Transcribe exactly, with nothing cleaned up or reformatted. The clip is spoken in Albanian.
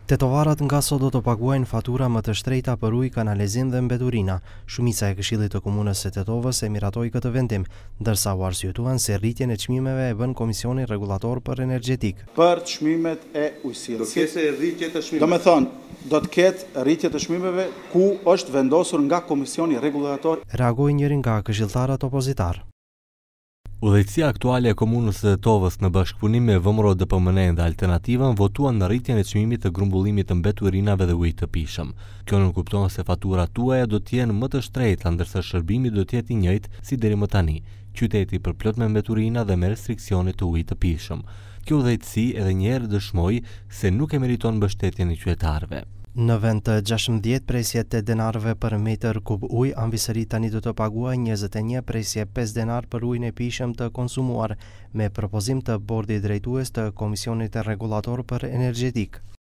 Tetovarat nga sot do të paguajnë fatura më të shtrejta për ujë, kanalizim dhe mbeturina. Shumica e Këshillit të Komunës së Tetovës e miratoi këtë vendim, ndërsa u arsyetuan se rritjen e çmimeve e bën Komisioni Rregullator për Energjetik. Për çmimet e ujësisë. Do ketë rritje të çmimeve. Do me thonë, do të ketë rritje të çmimeve ku është vendosur nga Komisioni Rregullator. Reagoi njëri nga këshilltarët opozitar. Udhëheqësia aktuale e Komunës së Tetovës në bashkëpunim me V M R O D P M N dhe Alternativën votuan në rritjen e çmimit të grumbullimit të mbeturinave dhe ujit të pishëm. Kjo nënkupton se faturat tuaja do të jenë më të shtrejta, ndërsa shërbimi do të jetë i njëjtë si deri më tani. Qyteti përplot me mbeturina dhe me restriksione të ujit të pishëm. Kjo udhëheqësi edhe një herë dëshmoi se nuk e meriton mbështetjen e qytetarëve. Në vend të gjashtëmbëdhjetë presje të denarëve për metër kub ujë, anvisëri tani do të paguajë njëzet e një presje pesë denar për ujin e pishëm të konsumuar, me propozim të Bordit Drejtues të Komisionit Rregullator për Energjetik.